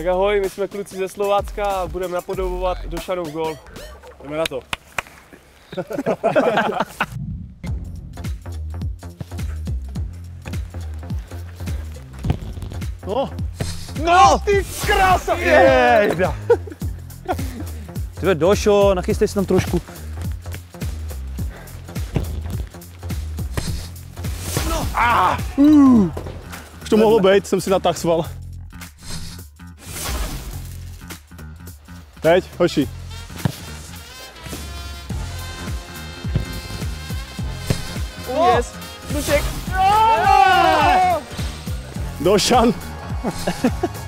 Tak ahoj, my jsme kluci ze Slovácka a budeme napodobovat Došanův gól. Jdeme na to. No, ty krása! Jejda. Tyve, Došo, nachystej si tam trošku. Už to mohlo být, jsem si natáhl sval. Teď, hoši. Yes, Dušek. Došan.